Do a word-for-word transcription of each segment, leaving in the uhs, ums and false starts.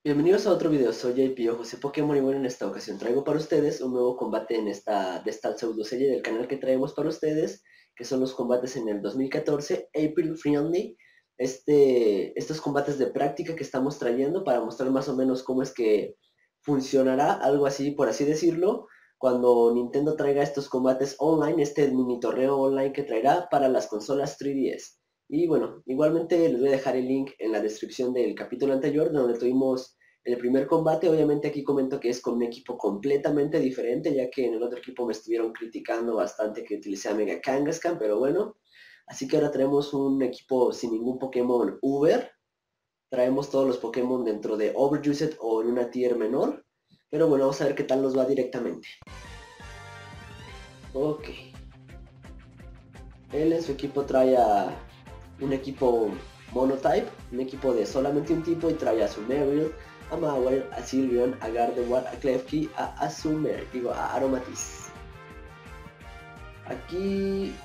Bienvenidos a otro video, soy J P o José Pokémon y bueno, en esta ocasión traigo para ustedes un nuevo combate en esta, de esta pseudo serie del canal que traemos para ustedes, que son los combates en el dos mil catorce, April Friendly, este, estos combates de práctica que estamos trayendo para mostrar más o menos cómo es que funcionará, algo así, por así decirlo, cuando Nintendo traiga estos combates online, este mini torneo online que traerá para las consolas tres D S. Y bueno, igualmente les voy a dejar el link en la descripción del capítulo anterior, donde tuvimos el primer combate. Obviamente aquí comento que es con un equipo completamente diferente, ya que en el otro equipo me estuvieron criticando bastante que utilicé a Mega Kangaskhan, pero bueno. Así que ahora traemos un equipo sin ningún Pokémon Uber. Traemos todos los Pokémon dentro de Overused o en una tier menor. Pero bueno, vamos a ver qué tal nos va directamente. Ok. Él en su equipo trae a un equipo Monotype, un equipo de solamente un tipo, y trae a su Meryl, a Mawile, a Sylveon, a Gardevoir, a Klefki, a Azumarill, digo, a Aromatisse. Aquí...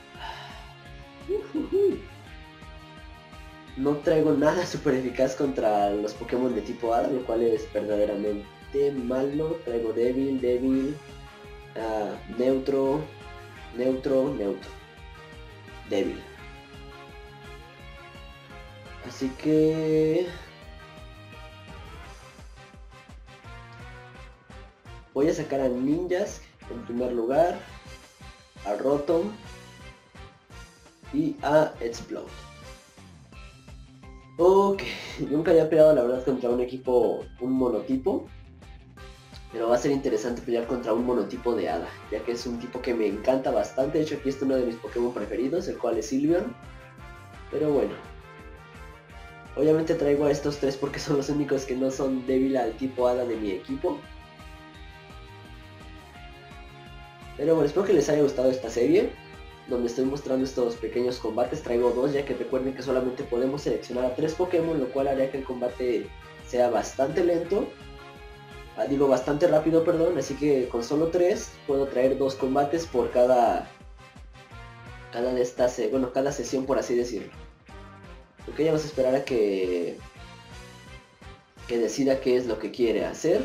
no traigo nada super eficaz contra los Pokémon de tipo Hada, lo cual es verdaderamente malo. Traigo débil, débil, uh, neutro, neutro, neutro, débil. Así que... voy a sacar a Ninjas en primer lugar, a Rotom y a Explode. Ok, nunca había peleado la verdad contra un equipo, un monotipo, pero va a ser interesante pelear contra un monotipo de Hada, ya que es un tipo que me encanta bastante. De hecho aquí está uno de mis Pokémon preferidos, el cual es Sylveon. Pero bueno, obviamente traigo a estos tres porque son los únicos que no son débil al tipo Hada de mi equipo. Pero bueno, espero que les haya gustado esta serie, donde estoy mostrando estos pequeños combates. Traigo dos, ya que recuerden que solamente podemos seleccionar a tres Pokémon, lo cual haría que el combate sea bastante lento. Ah, digo, bastante rápido, perdón. Así que con solo tres puedo traer dos combates por cada... cada de estas... Eh, bueno, cada sesión, por así decirlo. Ok, vamos a esperar a que... que decida qué es lo que quiere hacer.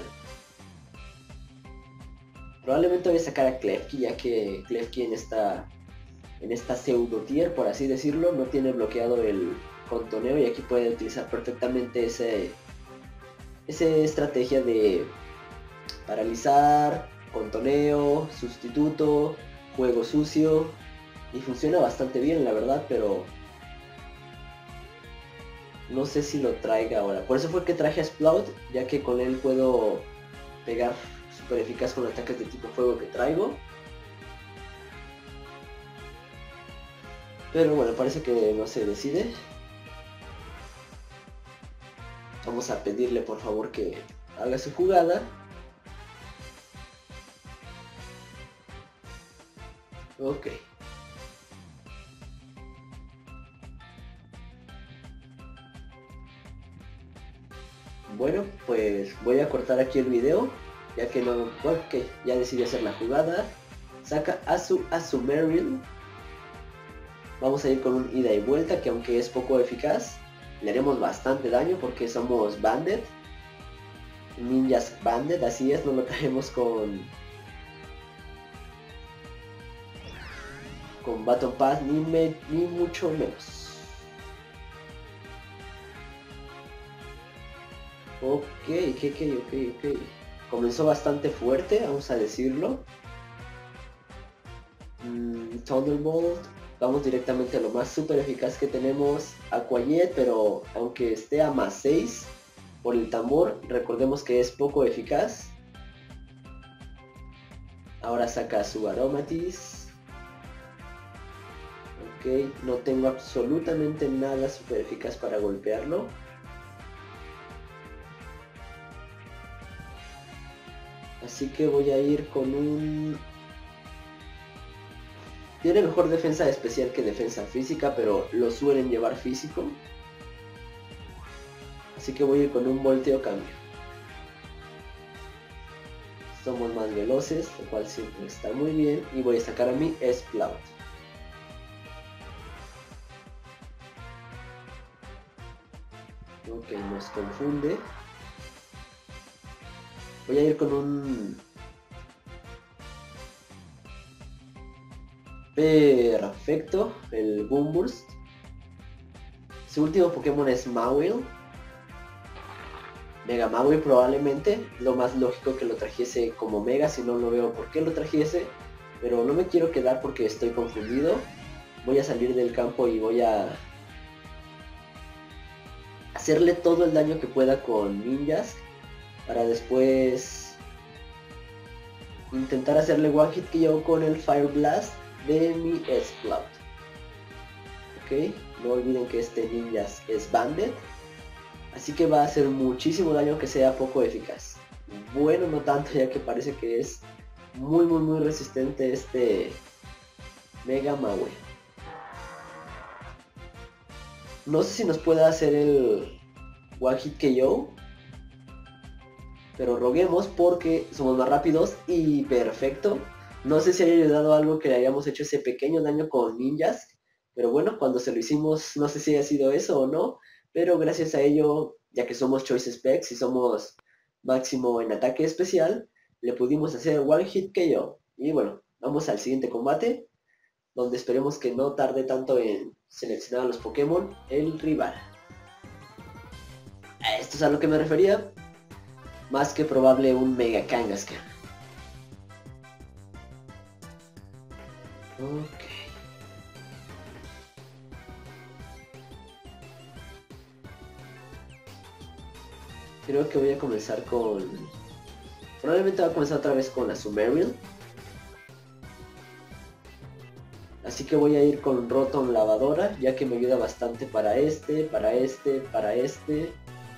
Probablemente voy a sacar a Klefki, ya que Klefki en esta... en esta pseudo tier, por así decirlo, no tiene bloqueado el contoneo y aquí puede utilizar perfectamente ese, esa estrategia de paralizar, contoneo, sustituto, juego sucio, y funciona bastante bien la verdad, pero no sé si lo traiga ahora. Por eso fue que traje a Sprout, ya que con él puedo pegar súper eficaz con ataques de tipo fuego que traigo. Pero bueno, parece que no se decide. Vamos a pedirle por favor que haga su jugada. Ok. Bueno, pues voy a cortar aquí el video, ya que no... ok, ya decidí hacer la jugada. Saca a su Azumarill. Vamos a ir con un ida y vuelta, que aunque es poco eficaz, le haremos bastante daño porque somos Banded. Ninjas Banded, así es, no lo traemos con... con Baton Pass, ni, me, ni mucho menos. Ok, ok, ok, ok. Comenzó bastante fuerte, vamos a decirlo. Mm, Thunderbolt. Vamos directamente a lo más super eficaz que tenemos, Aqua Jet, pero aunque esté a más seis por el tambor, recordemos que es poco eficaz. Ahora saca su Aromatisse. Ok, no tengo absolutamente nada super eficaz para golpearlo. Así que voy a ir con un... tiene mejor defensa especial que defensa física, pero lo suelen llevar físico. Así que voy a ir con un volteo cambio. Somos más veloces, lo cual siempre está muy bien. Y voy a sacar a mi Sprout. Ok, nos confunde. Voy a ir con un... Perfecto, el Boomburst. Su último Pokémon es Mawile. Mega Mawile probablemente. Lo más lógico que lo trajese como Mega, si no, no veo por qué lo trajese. Pero no me quiero quedar porque estoy confundido. Voy a salir del campo y voy a... hacerle todo el daño que pueda con Ninjas. Para después... intentar hacerle One Hit K O con el Fire Blast de mi Splout. Ok, no olviden que este Ninjas es Banded, así que va a hacer muchísimo daño que sea poco eficaz. Bueno, no tanto, ya que parece que es muy muy muy resistente este Mega Mawile. No sé si nos pueda hacer el One Hit K O, pero roguemos porque somos más rápidos y perfecto. No sé si haya ayudado algo que le hayamos hecho ese pequeño daño con Ninjas, pero bueno, cuando se lo hicimos no sé si haya sido eso o no, pero gracias a ello, ya que somos Choice Specs y somos máximo en ataque especial, le pudimos hacer One Hit K O. Y bueno, vamos al siguiente combate, donde esperemos que no tarde tanto en seleccionar a los Pokémon el rival. A esto es a lo que me refería, más que probable un Mega Kangaskhan. Ok. Creo que voy a comenzar con... probablemente voy a comenzar otra vez con la Azumarill. Así que voy a ir con Rotom Lavadora, ya que me ayuda bastante para este, para este, para este.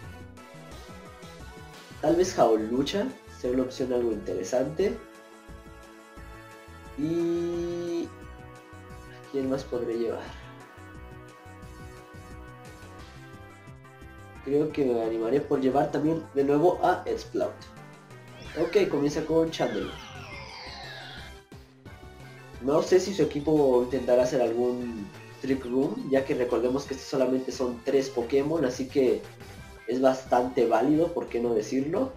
Tal vez Jaulucha sea una opción algo interesante. Y... ¿quién más podré llevar? Creo que me animaré por llevar también de nuevo a Splout. Ok, comienza con Chandler. No sé si su equipo intentará hacer algún Trick Room, ya que recordemos que estos solamente son tres Pokémon, así que es bastante válido, por qué no decirlo.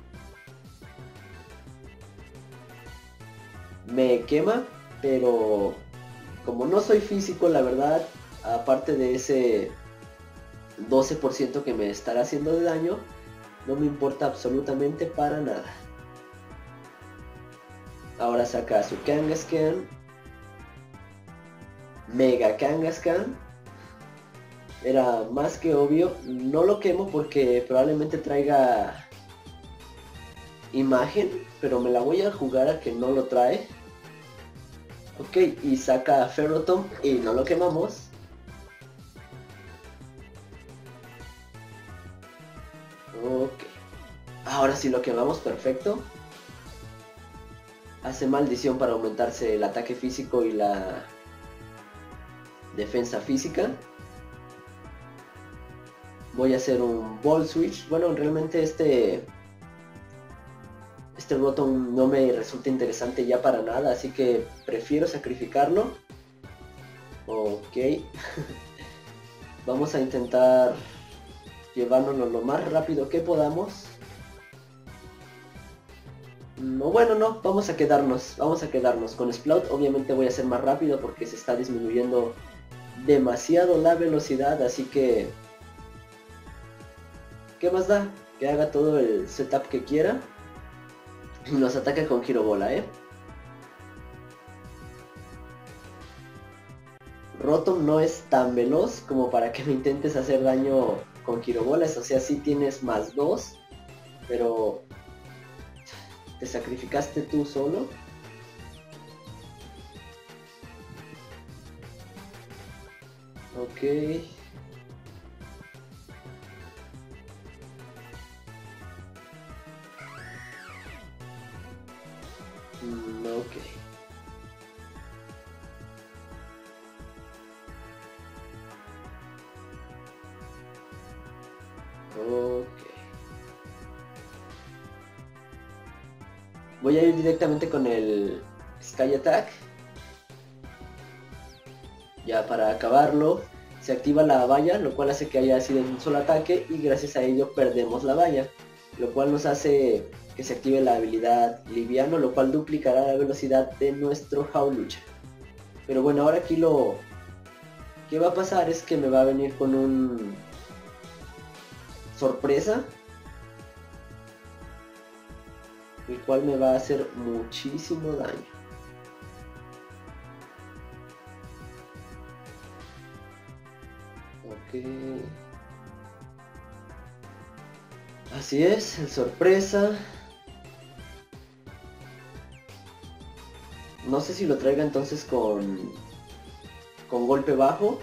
Me quema, pero como no soy físico, la verdad, aparte de ese doce por ciento que me estará haciendo de daño, no me importa absolutamente para nada. Ahora saca su Kangaskhan, Mega Kangaskhan. Era más que obvio, no lo quemo porque probablemente traiga imagen, pero me la voy a jugar a que no lo trae. Ok, y saca Ferrothorn y no lo quemamos. Ok, ahora sí lo quemamos, perfecto. Hace maldición para aumentarse el ataque físico y la defensa física. Voy a hacer un Ball Switch. Bueno, realmente este Este Rotom no me resulta interesante ya para nada, así que prefiero sacrificarlo. Ok. Vamos a intentar llevárnoslo lo más rápido que podamos. No, bueno, no, vamos a quedarnos, vamos a quedarnos con Splout. Obviamente voy a ser más rápido porque se está disminuyendo demasiado la velocidad, así que... ¿qué más da? Que haga todo el setup que quiera. Y nos ataca con Girobola, ¿eh? Rotom no es tan veloz como para que me intentes hacer daño con Girobolas. O sea, sí tienes más dos, pero te sacrificaste tú solo. Ok. Mm, ok. Ok. Voy a ir directamente con el Sky Attack. Ya para acabarlo, se activa la valla, lo cual hace que haya sido un solo ataque y gracias a ello perdemos la valla. lo cual nos hace que se active la habilidad liviano, lo cual duplicará la velocidad de nuestro Hawlucha. Pero bueno, ahora aquí lo que va a pasar es que me va a venir con un sorpresa, el cual me va a hacer muchísimo daño. Ok. Así es, el sorpresa. No sé si lo traiga entonces con, con golpe bajo.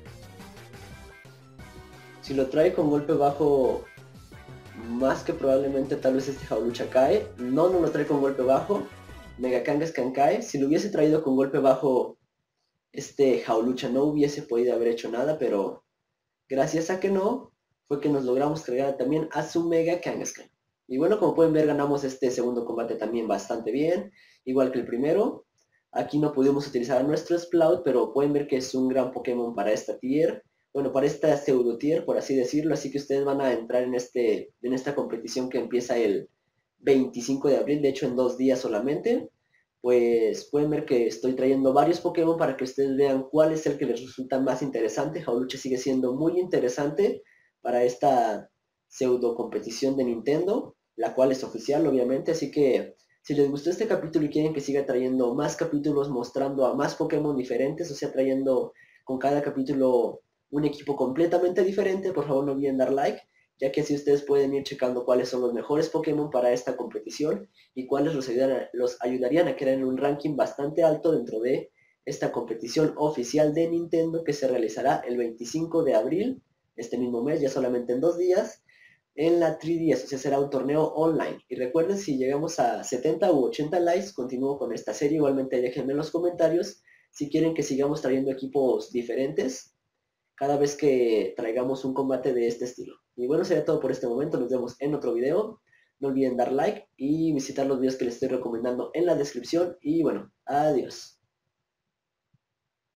Si lo trae con golpe bajo, más que probablemente tal vez este Hawlucha cae. No, no lo trae con golpe bajo. Mega Kangaskhan cae. Si lo hubiese traído con golpe bajo, este Hawlucha no hubiese podido haber hecho nada, pero gracias a que no, fue que nos logramos cargar también a su Mega Kangaskhan. Y bueno, como pueden ver, ganamos este segundo combate también bastante bien, igual que el primero. Aquí no pudimos utilizar a nuestro Splout, pero pueden ver que es un gran Pokémon para esta tier. Bueno, para esta pseudo tier, por así decirlo. Así que ustedes van a entrar en, este, en esta competición que empieza el veinticinco de abril, de hecho en dos días solamente. Pues pueden ver que estoy trayendo varios Pokémon para que ustedes vean cuál es el que les resulta más interesante. Hawlucha sigue siendo muy interesante para esta pseudo competición de Nintendo, la cual es oficial obviamente, así que si les gustó este capítulo y quieren que siga trayendo más capítulos mostrando a más Pokémon diferentes, o sea, trayendo con cada capítulo un equipo completamente diferente, por favor no olviden dar like, ya que así ustedes pueden ir checando cuáles son los mejores Pokémon para esta competición y cuáles los, ayudan, los ayudarían a quedar en un ranking bastante alto dentro de esta competición oficial de Nintendo que se realizará el veinticinco de abril, este mismo mes, ya solamente en dos días, en la tres D S, o sea, será un torneo online. Y recuerden, si llegamos a setenta u ochenta likes, continúo con esta serie. Igualmente déjenme en los comentarios si quieren que sigamos trayendo equipos diferentes cada vez que traigamos un combate de este estilo. Y bueno, sería todo por este momento. Nos vemos en otro video. No olviden dar like y visitar los videos que les estoy recomendando en la descripción. Y bueno, adiós.